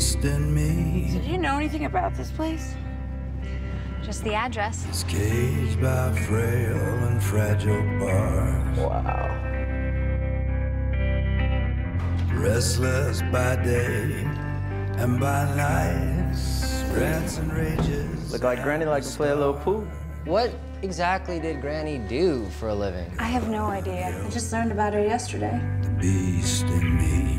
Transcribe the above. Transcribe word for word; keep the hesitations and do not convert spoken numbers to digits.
beast in me. Did you know anything about this place? Just the address. Is caged by frail and fragile bars. Wow. Restless by day and by night, rants and rages. Look like Granny likes to play a little pool. What exactly did Granny do for a living? I have no idea. I just learned about her yesterday. The beast in me.